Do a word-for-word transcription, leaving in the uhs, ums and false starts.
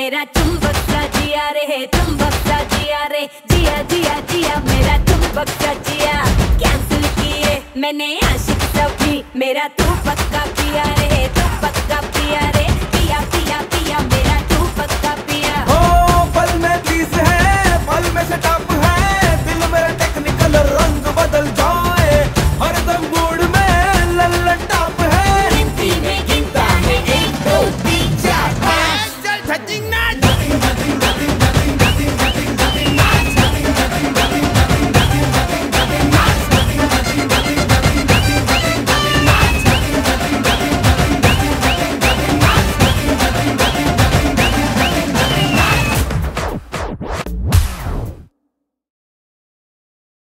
मेरा चुंबक सा जिया रे, चुंबक सा जिया रे, जिया जिया जिया मेरा चुंबक सा जिया। कैंसिल किए मैंने आशिक सभी, मेरा तू पक्का पिया रे, तू पक्का